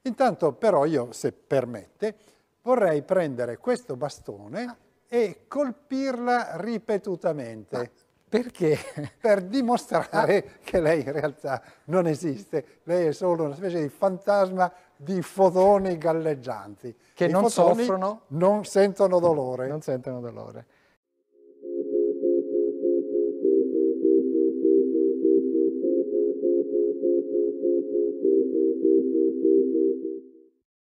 Intanto però io, se permette, vorrei prendere questo bastone e colpirla ripetutamente. Perché? Per dimostrare che lei in realtà non esiste, lei è solo una specie di fantasma di fotoni galleggianti. Che I non fotoni soffrono? non sentono dolore. Non sentono dolore.